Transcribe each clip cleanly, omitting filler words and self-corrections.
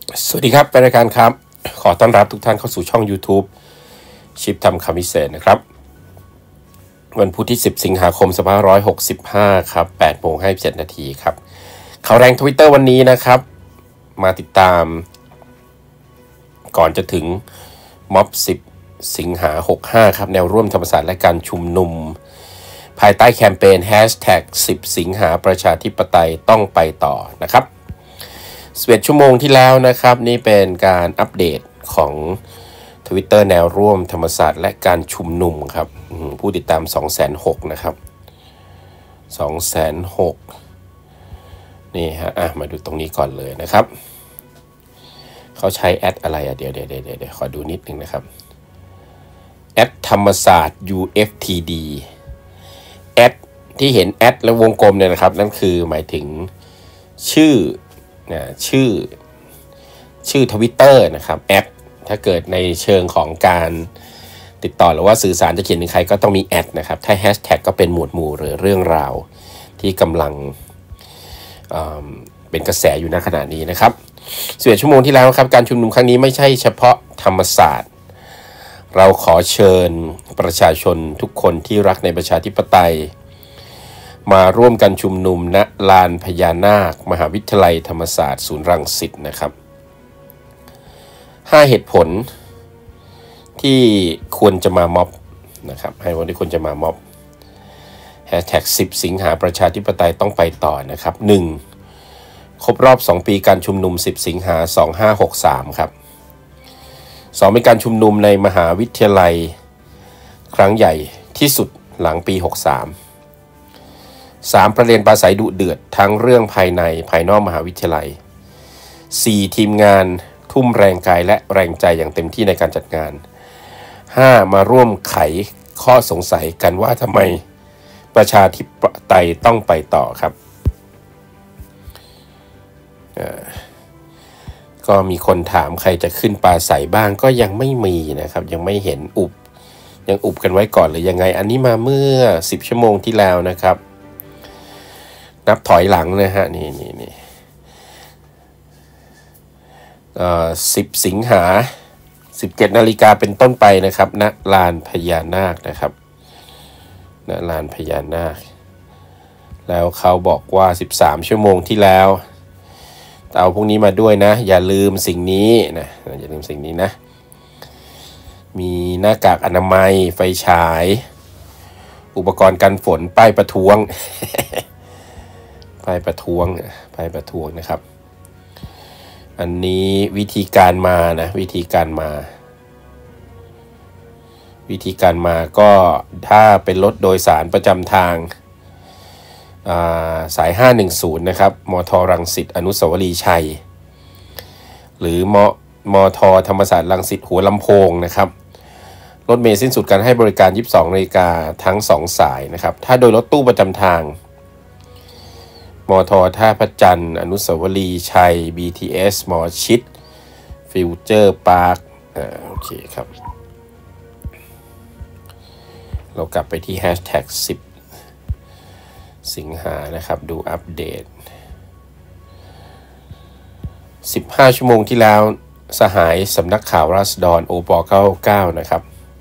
สวัสดีครับเป็นรายการครับขอต้อนรับทุกท่านเข้าสู่ช่อง YouTube ชิปทำคำพิเศษนะครับวันพุธที่10สิงหาคม2565ครับ8:57 นาทีครับข่าวแรง Twitter วันนี้นะครับมาติดตามก่อนจะถึงม็อบ10สิงหา65ครับแนวร่วมธรรมศาสตร์และการชุมนุมภายใต้แคมเปญ #10 สิงหาประชาธิปไตยต้องไปต่อนะครับ11 ชั่วโมงที่แล้วนะครับนี่เป็นการอัปเดตของ Twitter แนวร่วมธรรมศาสตร์และการชุมนุมครับผู้ติดตาม 206,000 นะครับ 206,000 นี่ฮะมาดูตรงนี้ก่อนเลยนะครับเขาใช้แอดอะไรเดี๋ยวขอดูนิดนึงนะครับแอดธรรมศาสตร์ UFTD แอดที่เห็นแอดและวงกลมเนี่ยนะครับนั่นคือหมายถึงชื่อTwitter นะครับแอดถ้าเกิดในเชิงของการติดต่อหรือว่าสื่อสารจะเขียนถึงใครก็ต้องมีแอดนะครับถ้าแฮชแท็กก็เป็นหมวดหมู่หรือเรื่องราวที่กำลังเป็นกระแสอยู่ณขณะนี้นะครับ11 ชั่วโมงที่แล้วครับการชุมนุมครั้งนี้ไม่ใช่เฉพาะธรรมศาสตร์เราขอเชิญประชาชนทุกคนที่รักในประชาธิปไตยมาร่วมกันชุมนุมณลานพญานาคมหาวิทยาลัยธรรมศาสตร์ศูนย์รังสิตนะครับ5 เหตุผลที่ควรจะมาม็อบนะครับให้วันที่ควรจะมาม็อบ#10 สิงหาประชาธิปไตยต้องไปต่อนะครับ 1. ครบรอบ2 ปีการชุมนุม10 สิงหา2563ครับ2เป็นการชุมนุมในมหาวิทยาลัยครั้งใหญ่ที่สุดหลังปี63 3. ประเด็นปราศัยดุเดือดทั้งเรื่องภายในภายนอกมหาวิทยาลัย 4. ทีมงานทุ่มแรงกายและแรงใจอย่างเต็มที่ในการจัดงาน 5. มาร่วมไขข้อสงสัยกันว่าทำไมประชาธิปไตยต้องไปต่อครับก็มีคนถามใครจะขึ้นปราศัยบ้างก็ยังไม่มีนะครับยังไม่เห็นยังอุบกันไว้ก่อนหรือยังไงอันนี้มาเมื่อ10 ชั่วโมงที่แล้วนะครับนับถอยหลังนะฮะนี่10 สิงหา17 นาฬิกาเป็นต้นไปนะครับณลานพญานาคนะครับณลานพญานาคแล้วเขาบอกว่า13 ชั่วโมงที่แล้วเอาพวกนี้มาด้วยนะอย่าลืมสิ่งนี้นะอย่าลืมสิ่งนี้นะมีหน้ากากอนามัยไฟฉายอุปกรณ์กันฝนป้ายประท้วง ป้ายประท้วงนะครับอันนี้วิธีการมาก็ถ้าเป็นรถโดยสารประจำทางสาย510นะครับมทรังสิตอนุสาวรีย์ชัยหรือมทธรรมศาสตร์รังสิตหัวลำโพงนะครับรถเมล์สิ้นสุดการให้บริการ 22 นาฬิกาทั้ง2 สายนะครับถ้าโดยรถตู้ประจำทางมทท่าพระจันทร์อนุสาวรีย์ชัย BTS หมอชิดฟิวเจอร์พาร์คโอเคครับเรากลับไปที่ #10 สิงหานะครับดูอัปเดต15 ชั่วโมงที่แล้วสหายสำนักข่าวราษฎรโอป99นะครับ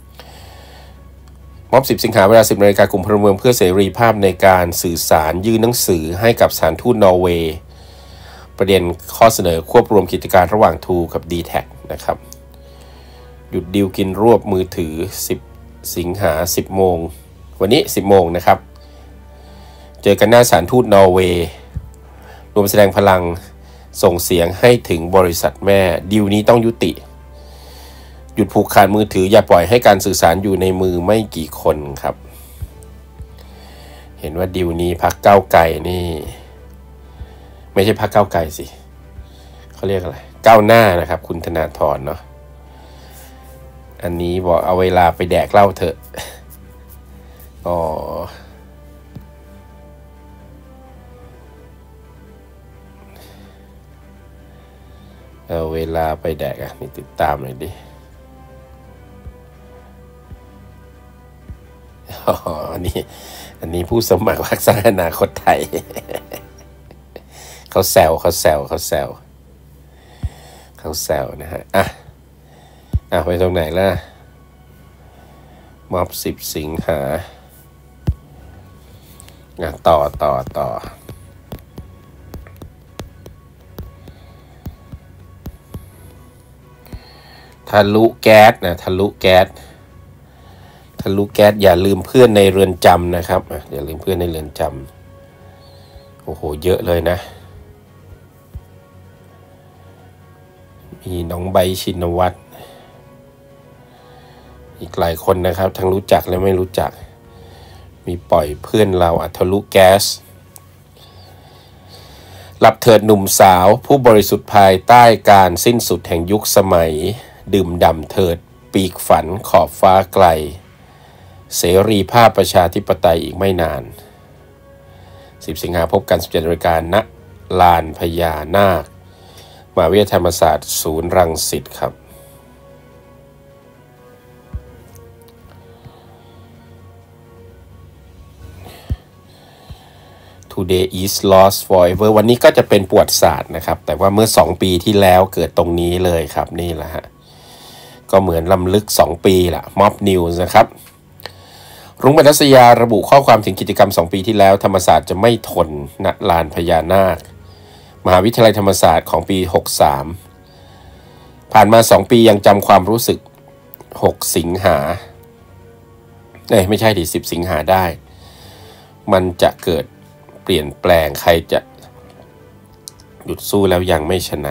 ม็อบ10 สิงหาเวลา 10 นาฬิกากลุ่มพลเมืองเพื่อเสรีภาพในการสื่อสารยื่นหนังสือให้กับสถานทูตนอร์เวย์ประเด็นข้อเสนอควบรวมกิจการระหว่างทูกับ D-Tag นะครับหยุดดีลกินรวบมือถือ10 สิงหา10 โมงวันนี้10 โมงนะครับเจอกันหน้าสถานทูตนอร์เวย์รวมแสดงพลังส่งเสียงให้ถึงบริษัทแม่ดีลนี้ต้องยุติหยุดผูกขาดมือถืออย่าปล่อยให้การสื่อสารอยู่ในมือไม่กี่คนครับเห็นว่าดีลนี้พรรคก้าวไกลนี่ไม่ใช่พรรคก้าวไกลสิเขาเรียกอะไรก้าวหน้านะครับคุณธนาธรเนาะอันนี้บอกเอาเวลาไปแดกเหล้าเถอะเอาเวลาไปแดกนี่ติดตามหน่อยดิอันนี้ผู้สมัครพรรคสร้างอนาคตไทย เขาแซวเขาแซวนะฮะไปตรงไหนล่ะม็อบ10 สิงหาต่อทะลุแก๊สอย่าลืมเพื่อนในเรือนจำนะครับอย่าลืมเพื่อนในเรือนจำโอ้โหเยอะเลยนะมีน้องใบชินวัตรอีกหลายคนนะครับทั้งรู้จักและไม่รู้จักมีปล่อยเพื่อนเราทะลุแก๊สหลับเถิดหนุ่มสาวผู้บริสุทธิ์ภายใต้การสิ้นสุดแห่งยุคสมัยดื่มด่ำเถิดปีกฝันขอบฟ้าไกลเสรีภาพประชาธิปไตยอีกไม่นาน10 สิงหาพบกัน 17 นาฬิกา ณ ลานพญานาคมหาวิทยาลัยธรรมศาสตร์ศูนย์รังสิตครับToday is lost forever วันนี้ก็จะเป็นประวัติศาสตร์นะครับแต่ว่าเมื่อ2 ปีที่แล้วเกิดตรงนี้เลยครับนี่แหละฮะก็เหมือนลำลึก2 ปีละ Mob News นะครับรุ้งปนัสยาระบุข้อความถึงกิจกรรม2 ปีที่แล้วธรรมศาสตร์จะไม่ทนณลานพญานาคมหาวิทยาลัยธรรมศาสตร์ของปี63ผ่านมา2 ปียังจำความรู้สึก6 สิงหาไม่ใช่ดิ10 สิงหาได้มันจะเกิดเปลี่ยนแปลงใครจะหยุดสู้แล้วยังไม่ชนะ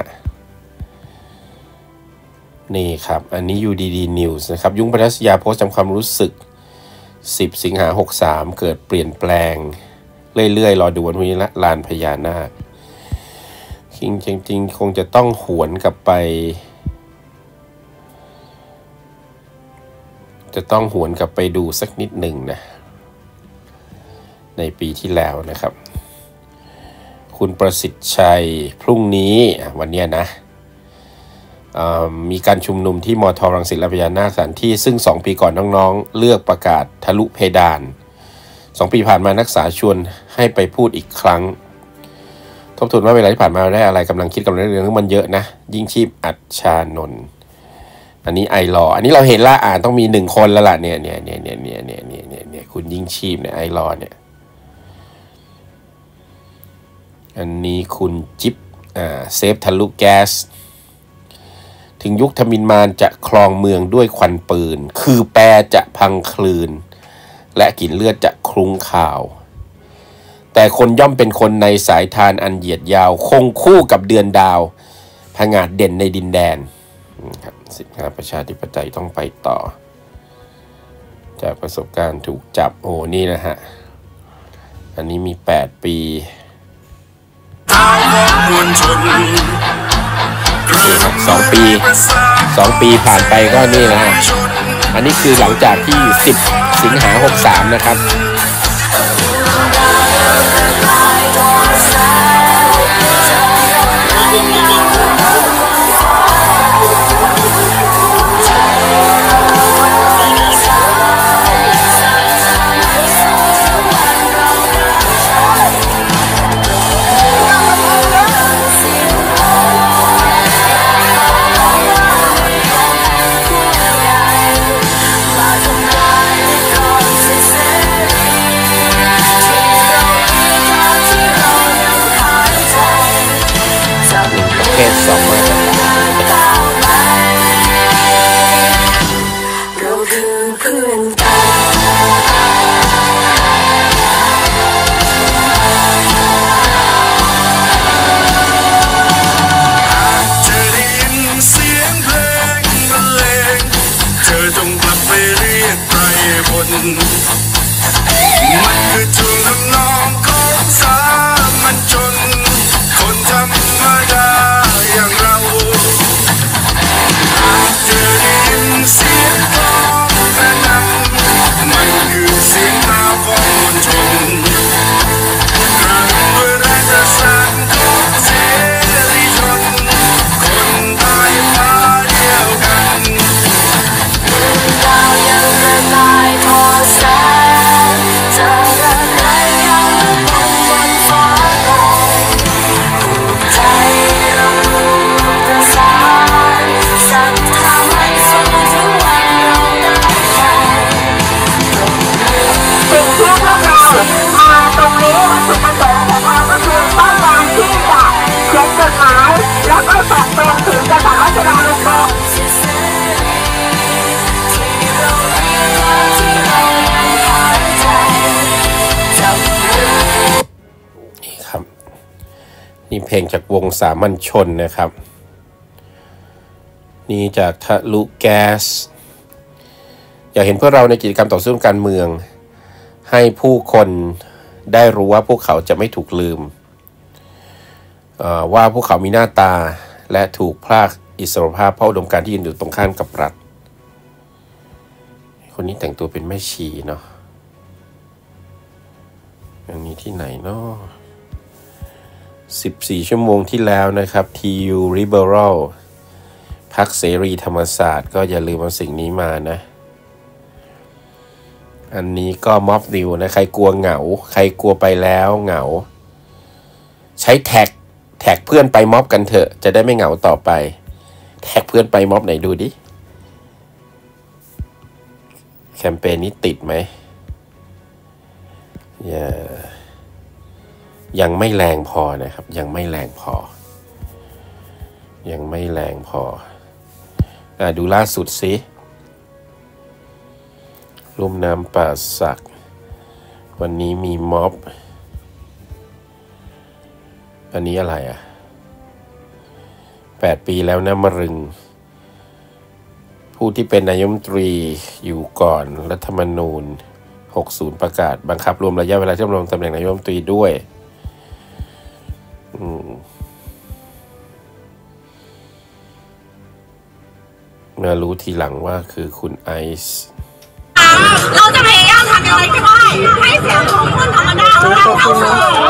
นี่ครับอันนี้ UDD News นะครับยุ้งปนัสยาโพสต์จำความรู้สึก10 สิงหา63เกิดเปลี่ยนแปลงเรื่อยๆรอดูวันนี้ละลานพญานาคจริงคงจะต้องหวนกลับไปดูสักนิดหนึ่งนะในปีที่แล้วนะครับคุณประสิทธิ์ชัยพรุ่งนี้วันนี้นะมีการชุมนุมที่มท.รังสิตและพญานาคสถานที่ซึ่ง2 ปีก่อนน้องๆเลือกประกาศทะลุเพดาน2 ปีผ่านมานักศึกษาชวนให้ไปพูดอีกครั้งทบทวนว่าเวลาที่ผ่านมาได้อะไรกำลังคิดกำลังเรื่องมันเยอะนะยิ่งชีพอัจฉานนท์อันนี้ไอรออันนี้เราเห็นละต้องมี1 คนแล้วล่ะเนี่ยคุณยิ่งชีพเนี่ยไอรอเนี่ยอันนี้คุณจิ๊บเซฟทะลุแก๊สถึงยุคทมิฬมารจะครองเมืองด้วยควันปืนคือแปรจะพังคลืนและกลิ่นเลือดจะคลุ้งข่าวแต่คนย่อมเป็นคนในสายทานอันเหยียดยาวคงคู่กับเดือนดาวผงาดเด่นในดินแดนครับ15ประชาธิปไตยต้องไปต่อจากประสบการณ์ถูกจับนี่นะฮะอันนี้มี8 ปี2 ปีผ่านไปก็นี่นะฮะอันนี้คือหลังจากที่10 สิงหา63นะครับลงจากวงสามัญชนนะครับนี่จากทะลุแก๊สอยากเห็นพวกเราในกิจกรรมต่อสู้การเมืองให้ผู้คนได้รู้ว่าพวกเขาจะไม่ถูกลืมว่าพวกเขามีหน้าตาและถูกพรากอิสรภาพเพราะอุดมการณ์ที่ยืนอยู่ตรงข้ามกับรัฐคนนี้แต่งตัวเป็นแม่ชีเนาะอันนี้ที่ไหนเนาะ14 ชั่วโมงที่แล้วนะครับ TU Liberal พรรคเสรีธรรมศาสตร์ก็อย่าลืมเอาสิ่งนี้มานะอันนี้ก็ม็อบนิวนะใครกลัวเหงาใครกลัวไปแล้วเหงาใช้แท็กเพื่อนไปม็อบกันเถอะจะได้ไม่เหงาต่อไปแท็กเพื่อนไปม็อบไหนดูดิแคมเปญนี้ติดไหมยังไม่แรงพอนะครับยังไม่แรงพอดูล่าสุดสิลุ่มน้ำป่าสักวันนี้มีม็อบอันนี้อะไร8 ปีแล้วนะมรึงผู้ที่เป็นนายกรัฐมนตรีอยู่ก่อนรัฐธรรมนูญ60ประกาศบังคับรวมระยะเวลาที่ดำรงตำแหน่งนายกรัฐมนตรีด้วยมารู้ทีหลังว่าคือคุณไอซ์เราจะพยายามทำอะไรก็ได้ให้เสียงของคนธรรมดาเข้าสู่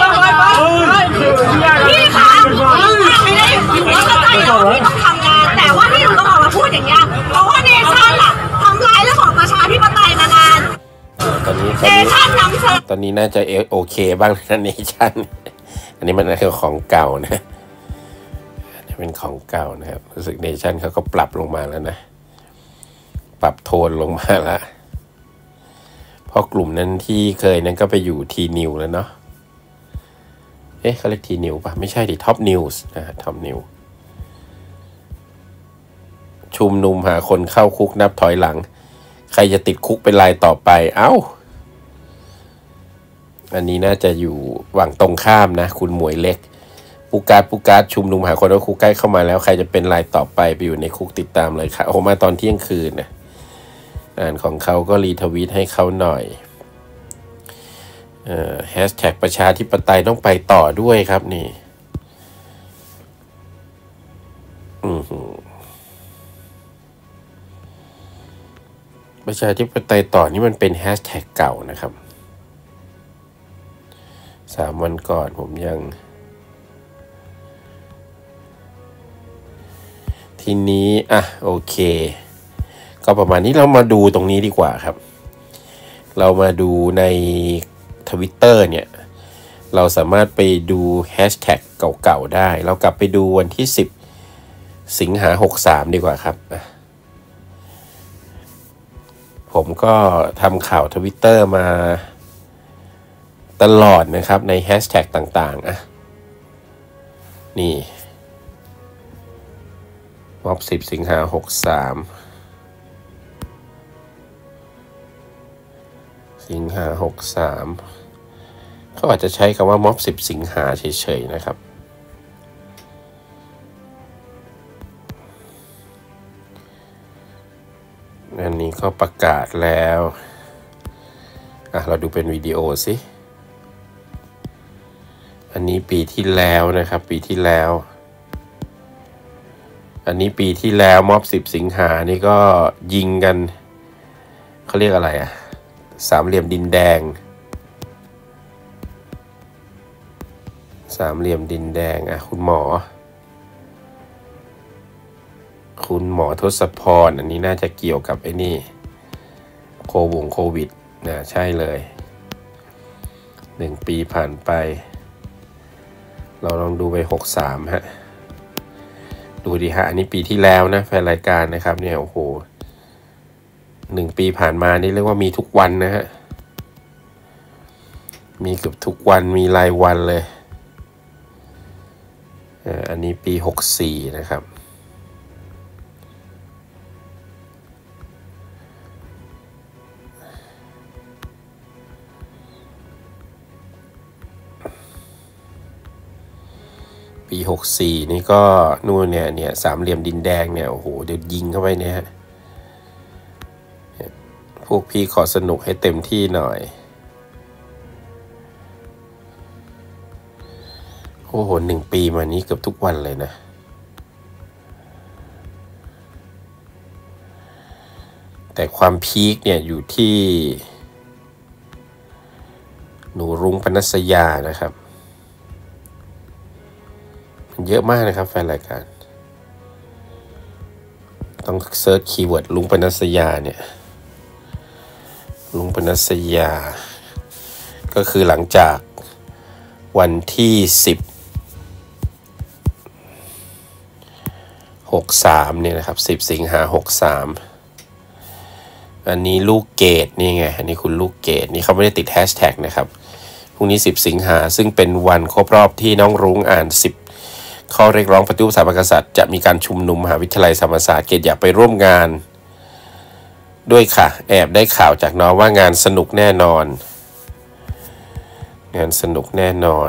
พี่คะไม่ได้อยู่ว่าเข้าใจแล้วที่ต้องทำงานแต่ว่าที่หนูต้องออกมาพูดอย่างเงี้ยเพราะว่าเนชั่นอะทำลายเรื่องของประชาธิปไตยมานานเนชั่นนำเสนอตอนนี้น่าจะโอเคบ้างนะเนชั่นอันนี้มันคือของเก่านะเป็นของเก่านะครับรู้สึกเนชั่นเขาก็ปรับลงมาแล้วนะปรับโทนลงมาแล้วเพราะกลุ่มนั้นที่เคยนั้นก็ไปอยู่ทีนิวแล้วเนาะเขาเรียกทีนิวป่ะไม่ใช่ดิท็อปนิวส์นะท็อปนิวชุมนุมหาคนเข้าคุกนับถอยหลังใครจะติดคุกเป็นรายต่อไปอันนี้น่าจะอยู่ฝั่งตรงข้ามนะคุณหมวยเล็กปูการ์ดชุมนุมหาคนเข้าคุกใกล้เข้ามาแล้วใครจะเป็นรายต่อไปไปอยู่ในคุกติดตามเลยค่ะโอ้มาตอนเที่ยงคืนนะอ่านของเขาก็รีทวีตให้เขาหน่อยแฮชแท็กประชาธิปไตยต้องไปต่อด้วยครับนี่ประชาธิปไตยต่อนี่มันเป็นแฮชแท็กเก่านะครับ3 วันก่อนผมยังทีนี้โอเคก็ประมาณนี้เรามาดูตรงนี้ดีกว่าครับเรามาดูใน Twitter เนี่ยเราสามารถไปดูแฮชแท็กเก่าๆได้เรากลับไปดูวันที่10 สิงหา63ดีกว่าครับผมก็ทำข่าว Twitter มาตลอดนะครับในแฮชแท็กต่างๆนี่ม็อบ10 สิงหา63สิงหา63เขาอาจจะใช้คำว่าม็อบ10 สิงหาเฉยๆนะครับอันนี้ก็ประกาศแล้วเราดูเป็นวิดีโอสิอันนี้ปีที่แล้วนะครับปีที่แล้วอันนี้ปีที่แล้วม็อบ10 สิงหานี่ก็ยิงกันเขาเรียกอะไรสามเหลี่ยมดินแดงสามเหลี่ยมดินแดงคุณหมอทศพรอันนี้น่าจะเกี่ยวกับไอ้นี่โควิดนะใช่เลย1 ปีผ่านไปเราลองดูไป63ฮะดูดิฮะอันนี้ปีที่แล้วนะแฟนรายการนะครับเนี่ยโอ้โห1 ปีผ่านมานี่เรียกว่ามีทุกวันนะฮะมีเกือบทุกวันมีรายวันเลยอันนี้ปี64นะครับปี 64นี่ก็นู่นเนี่ยสามเหลี่ยมดินแดงเนี่ยโอ้โหเดี๋ยวยิงเข้าไปเนี่ยพวกพี่ขอสนุกให้เต็มที่หน่อยโอ้โห1 ปีมานี้เกือบทุกวันเลยนะแต่ความพีคเนี่ยอยู่ที่หนูรุ้งปนัสยานะครับมันเยอะมากนะครับแฟนรายการต้องเซิร์ชคีย์เวิร์ดรุ้งปนัสยาเนี่ยรุ้งปนัสยาก็คือหลังจากวันที่63เนี่ยนะครับ10 สิงหา63อันนี้ลูกเกดนี่ไงอันนี้คุณลูกเกดนี่เขาไม่ได้ติดแฮชแท็กนะครับพรุ่งนี้10 สิงหาซึ่งเป็นวันครบรอบที่น้องรุ้งอ่าน10ข้อเรียกร้องปฏิรูปสถาบันกษัตริย์จะมีการชุมนุมมหาวิทยาลัยธรรมศาสตร์เกดอยากไปร่วมงานด้วยค่ะแอบได้ข่าวจากน้องว่างานสนุกแน่นอนงานสนุกแน่นอน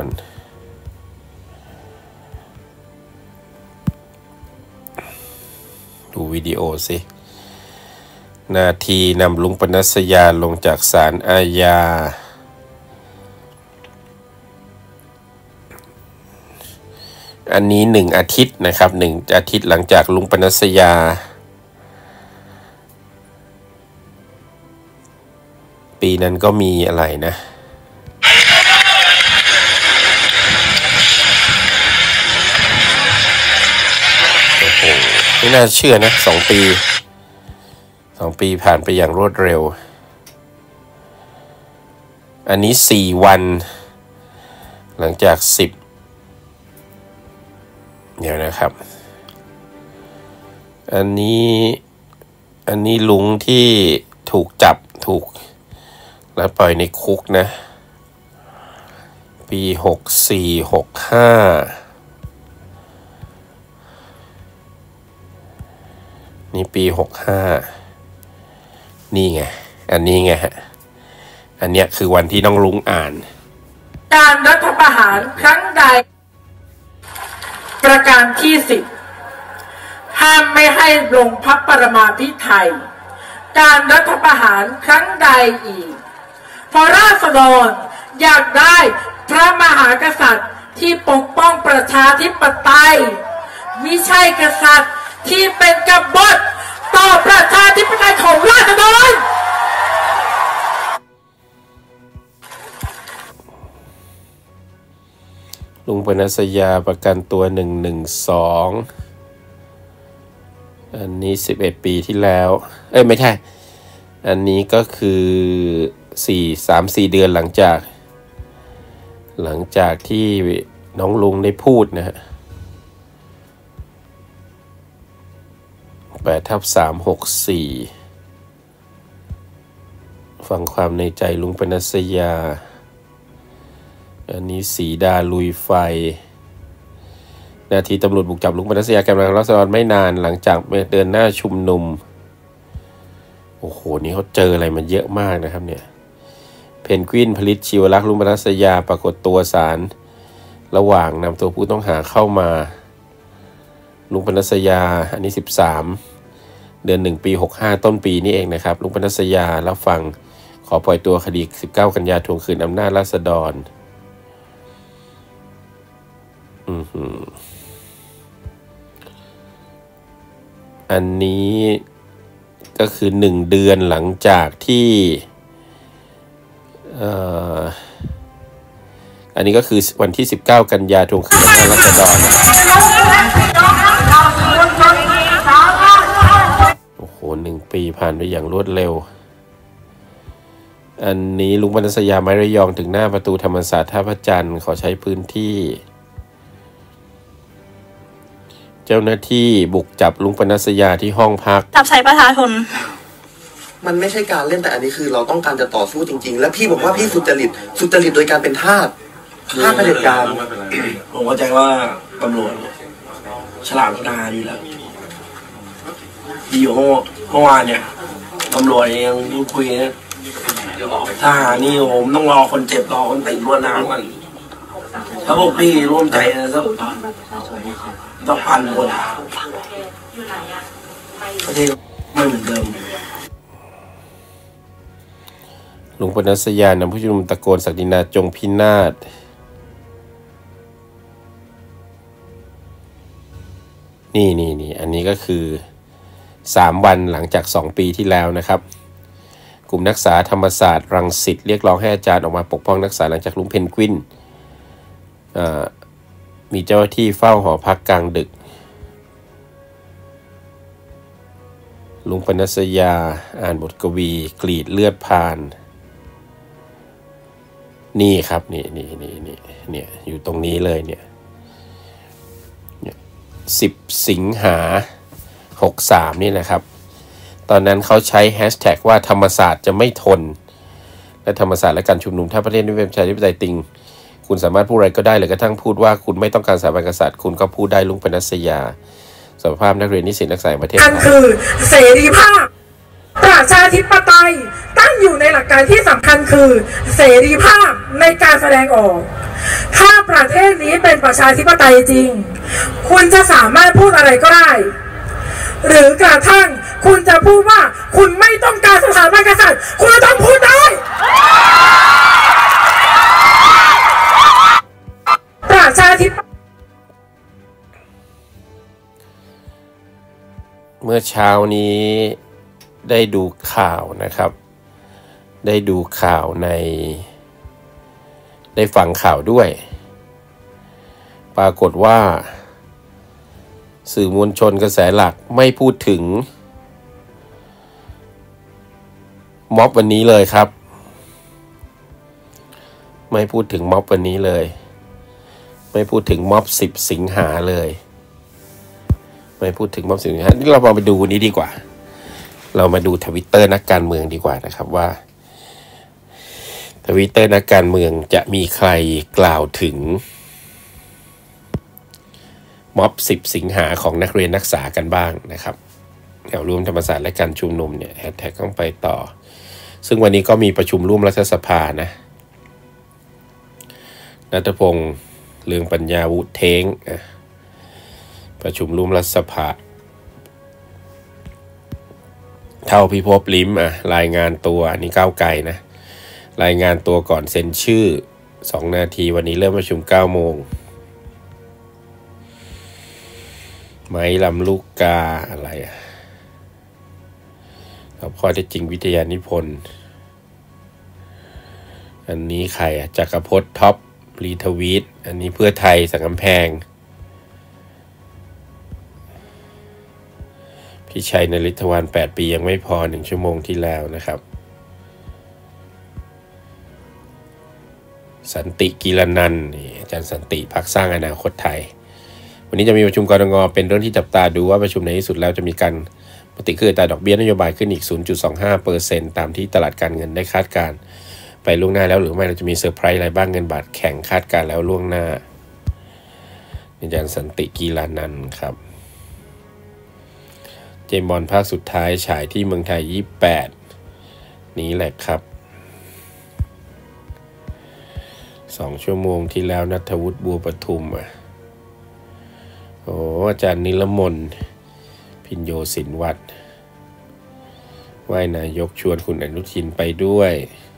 ดูวิดีโอสินาทีนำรุ้งปนัสยาลงจากศาลอาญาอันนี้1 อาทิตย์นะครับ1 อาทิตย์หลังจากรุ้งปนัสยาปีนั้นก็มีอะไรนะโอ้โหไม่น่าเชื่อนะ2 ปีผ่านไปอย่างรวดเร็วอันนี้4 วันหลังจาก10เดี๋ยวนะครับอันนี้ลุงที่ถูกจับแล้วปล่อยในคุกนะปี64 65นี่ปี65นี่ไงอันนี้ไงฮะอันเนี้ยคือวันที่น้องรุ้งอ่านการรัฐประหารครั้งใดประการที่10ห้ามไม่ให้ลงพระปรมาภิไธยการรัฐประหารครั้งใดอีกเพราะราษฎรอยากได้พระมหากษัตริย์ที่ปกป้องประชาธิปไตยมิใช่กษัตริย์ที่เป็นกบฏต่อประชาธิปไตยของราษฎรลุงปนัสยาประกันตัว112อันนี้11 ปีที่แล้วไม่ใช่อันนี้ก็คือ3-4 เดือนหลังจากที่น้องลุงได้พูดนะฮะ8/364ฟังความในใจลุงปนัสยาอันนี้สีดาลุยไฟนาทีตำรวจบุกจับลุงปนัสยาแกนนำราษฎรไม่นานหลังจากเดินหน้าชุมนุมโอ้โหนี่เขาเจออะไรมาเยอะมากนะครับเนี่ยเพนกวินผลิตชีวลักษณ์ลุงปนัสยาปรากฏตัวศาลระหว่างนำตัวผู้ต้องหาเข้ามาลุงปนัสยาอันนี้13 เดือน1 ปี65ต้นปีนี้เองนะครับลุงปนัสยารับฟังขอปล่อยตัวคดี19 กันยาทวงคืนอำนาจราษฎรอันนี้ก็คือ1 เดือนหลังจากที่อันนี้ก็คือวันที่19 กันยาทวงคืนอำนาจราษฎรโอ้โห1 ปีผ่านไปอย่างรวดเร็วอันนี้ลุงปนัสยาไม้ระยองถึงหน้าประตูธรรมศาสตร์ท่าพระจันทร์ขอใช้พื้นที่เจ้าหน้าที่บุกจับลุงปนัสยาที่ห้องพักจับใช้ประชาชนมันไม่ใช่การเล่นแต่อันนี้คือเราต้องการจะต่อสู้จริงๆและพี่บอกว่าพี่สุจริตโดยการเป็นทาสเผด็จการผมเข้าใจว่าตำรวจฉลาดพัฒนาดีแล้วดีอยู่เมื่อวานเนี่ยตำรวจยังพูดคุยทหารนี่ผมต้องรอคนเจ็บรอคนติดรวดน้ำกันถ้าพวกพี่ร่วมใจนะต้องพันคนประเทศไม่เหมือนเดิมลุงปนัสยานำผู้ชุมนุมตะโกนศักดินาจงพินาศนี่อันนี้ก็คือ3 วันหลังจาก2 ปีที่แล้วนะครับกลุ่มนักศึกษาธรรมศาสตร์รังสิตเรียกร้องให้อาจารย์ออกมาปกป้องนักศึกษาหลังจากลุงเพนกวินมีเจ้าหน้าที่เฝ้าหอพักกลางดึกลุงปนัสยาอ่านบทกวีกรีดเลือดพานนี่ครับนี่อยู่ตรงนี้เลยเนี่ย10 สิงหา63นี่นะครับตอนนั้นเขาใช้แฮชแท็กว่าธรรมศาสตร์จะไม่ทนและธรรมศาสตร์และการชุมนุมถ้าประเทศนี้เป็นประชาธิปไตยจริงคุณสามารถพูดอะไรก็ได้หรือกระทั่งพูดว่าคุณไม่ต้องการสถาบันกษัตริย์คุณก็พูดได้ลุงปนัสยาสภาพนักเรียนนิสิตนักศึกษาประเทศไทยคือเสรีภาพประชาธิปไตยตั้งอยู่ในหลักการที่สำคัญคือเสรีภาพในการแสดงออกถ้าประเทศนี้เป็นประชาธิปไตยจริงคุณจะสามารถพูดอะไรก็ได้หรือกระทั่งคุณจะพูดว่าคุณไม่ต้องการสถาบันกษัตริย์คุณต้องพูดได้ประชาธิปไตยเมื่อเช้านี้ได้ดูข่าวนะครับได้ดูข่าวได้ฟังข่าวด้วยปรากฏว่าสื่อมวลชนกระแสหลักไม่พูดถึงม็อบวันนี้เลยครับไม่พูดถึงม็อบวันนี้เลยไม่พูดถึงม็อบ10 สิงหาเลยไม่พูดถึงม็อบ10 สิงหานี่เรามาดูนี้ดีกว่าเรามาดู Twitter นักการเมืองดีกว่านะครับว่า Twitter นักการเมืองจะมีใครกล่าวถึงม็อบ10 สิงหาของนักเรียนนักศึกษากันบ้างนะครับแนวร่วมธรรมศาสตร์และการชุมนุมเนี่ยแฮชแท็กต้องไปต่อซึ่งวันนี้ก็มีประชุมร่วมรัฐสภานะณัฐพงษ์เลืองปัญญาวุฒิเท้งประชุมร่วมรัฐสภาเท่าพิภพลิ้มรายงานตัวอันนี้ก้าวไกลนะรายงานตัวก่อนเซ็นชื่อ2 นาทีวันนี้เริ่มประชุม 9 โมงไม้ลำลูกกาอะไรกับข้อเท็จจริงวิทยานิพนธ์อันนี้ใครจักรพจน์ท็อปรีทวีตอันนี้เพื่อไทยสังกำแพงพี่ชัยนฤทธวรรณ8 ปียังไม่พอ1 ชั่วโมงที่แล้วนะครับสันติกิรนันท์อาจารย์สันติพรรคสร้างอนาคตไทยวันนี้จะมีประชุมกรงงเป็นเรื่องที่จับตาดูว่าประชุมในที่สุดแล้วจะมีการปฏิขึ้นอัตราดอกเบี้ยนโยบายขึ้นอีก 0.25% ตามที่ตลาดการเงินได้คาดการณ์ไปล่วงหน้าแล้วหรือไม่เราจะมีเซอร์ไพรส์อะไรบ้างเงินบาทแข็งคาดการณ์แล้วล่วงหน้าอาจารย์สันติกีฬานันท์ครับเจมส์บอนด์ภาคสุดท้ายฉายที่เมืองไทย28นี้แหละครับ2 ชั่วโมงที่แล้วณัฐวุฒิบัวประทุมอาจารย์นิรมนต์พิญโยศินวัฒน์ไหว้นายกชวนคุณอนุทินไปด้วย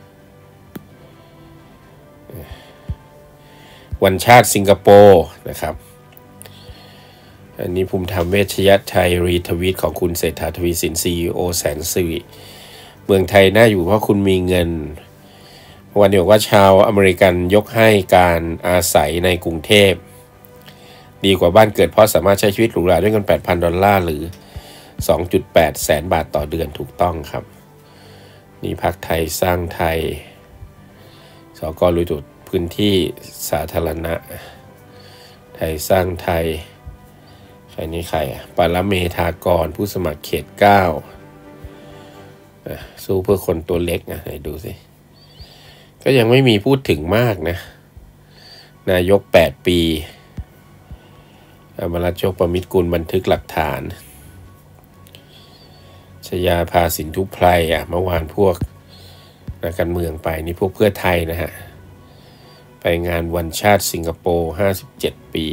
วันชาติสิงคโปร์นะครับอันนี้ภูมิธรรมเวชยชัยรีทวีตของคุณเศรษฐาทวีสิน CEO แสนสิริเมืองไทยน่าอยู่เพราะคุณมีเงินวันนี้บอกว่าชาวอเมริกันยกให้การอาศัยในกรุงเทพดีกว่าบ้านเกิดเพราะสามารถใช้ชีวิตหรูหราด้วยเงิน $8,000 หรือ 2.8 แสนบาทต่อเดือนถูกต้องครับนี่พรรคไทยสร้างไทยสก.ลุยจุดพื้นที่สาธารณะไทยสร้างไทยใครนี่ใครปรเมธากรผู้สมัครเขต 9สู้เพื่อคนตัวเล็กไหนดูสิก็ยังไม่มีพูดถึงมากนะนายก8 ปีอมรรัตน์โชคประมิตรกุลบันทึกหลักฐานชยาภาสินทุพไพรเมื่อวานพวกนักการเมืองไปนี่พวกเพื่อไทยนะฮะไปงานวันชาติสิงคโปร์57 ปี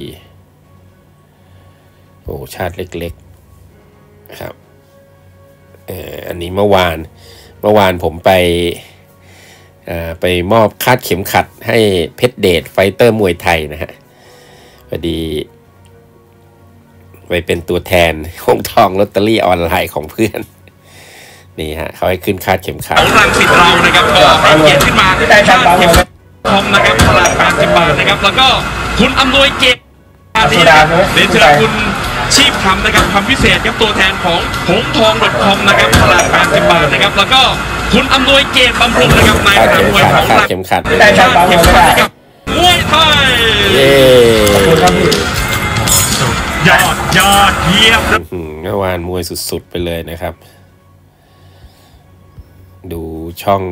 โอ้ชาติเล็กๆครับอันนี้เมื่อวานผมไปมอบคาดเข็มขัดให้เพชรเดชไฟเตอร์มวยไทยนะฮะพอดีไปเป็นตัวแทนหงทองลอตเตอรี่ออนไลน์ของเพื่อนนี่ฮะเขาให้ขึ้นคาดเข็มขัดรังสิตเรานะครับก็ให้เกียรติขึ้นมาคาดเข็มขัดทองนะครับตลาด80 บาทนะครับแล้วก็คุณอำนวยเกียรติดีนะครับเรียนเชิญคุณชีพคำนะครับคำพิเศษครับตัวแทนของหงทอง.com นะครับตลาด80 บาทนะครับแล้วก็คุณอำนวยเกียรติบำรุงนะครับนายสนามมวยของเราเข็มขัดกับมวยไทยยอดเยี่ยมเมื่อวานมวยสุดๆไปเลยนะครับดูช่อง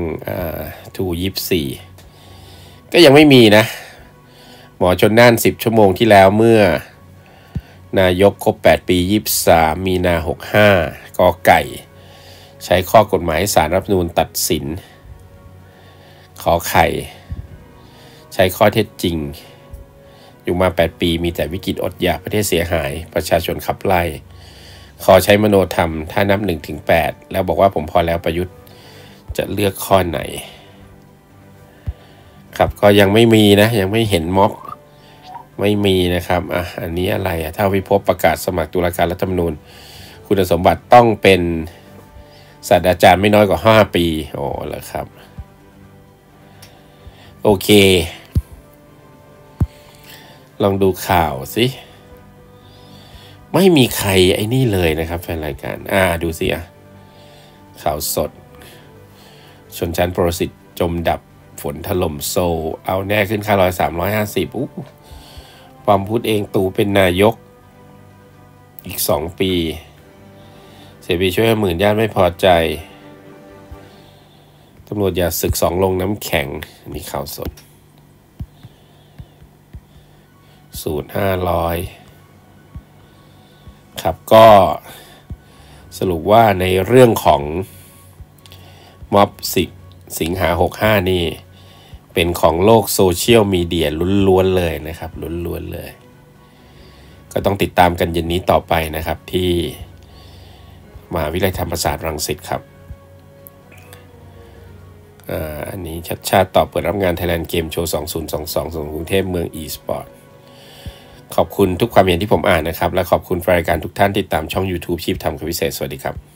224ก็ยังไม่มีนะหมอชนน่าน10 ชั่วโมงที่แล้วเมื่อนายกครบ8 ปี23 มีนา65กอไก่ใช้ข้อกฎหมายศาลรัฐธรรมนูญตัดสินขอไข่ใช้ข้อเท็จจริงอยู่มา8 ปีมีแต่วิกฤตอดอยากประเทศเสียหายประชาชนขับไล่ขอใช้มโนธรรมถ้านับ1 ถึง 8แล้วบอกว่าผมพอแล้วประยุทธ์จะเลือกข้อไหนครับก็ยังไม่มีนะยังไม่เห็นม็อบไม่มีนะครับอันนี้อะไรถ้าวิภพประกาศสมัครตุลาการรัฐธรรมนูญคุณสมบัติต้องเป็นศาสตราจารย์ไม่น้อยกว่า5 ปีโอ้เหรอครับโอเคลองดูข่าวสิไม่มีใครไอ้นี่เลยนะครับแฟนรายการดูสิข่าวสดชนชั้นโปรสิตจมดับฝนถล่มโซลเอาแน่ขึ้นค่าร้อย350ความพูดเองตู่เป็นนายกอีก2 ปีเสียบีช่วย10,000ญาติไม่พอใจตำรวจอย่าศึก2 ลงน้ำแข็งนี่ข่าวสดสูตร500ครับก็สรุปว่าในเรื่องของม็อบสิงหา65นี่เป็นของโลกโซเชียลมีเดียล้วนๆเลยนะครับล้วนๆเลยก็ต้องติดตามกันเย็นนี้ต่อไปนะครับที่มหาวิทยาลัยธรรมศาสตร์รังสิตครับอันนี้ชัดชาติตอบเปิดรับงาน Thailand Game Show 2022ส่งกรุงเทพเมือง e-sport ขอบคุณทุกความเห็นที่ผมอ่านนะครับและขอบคุณรายการทุกท่านที่ตามช่อง YouTube ชีพทำคำพิเศษสวัสดีครับ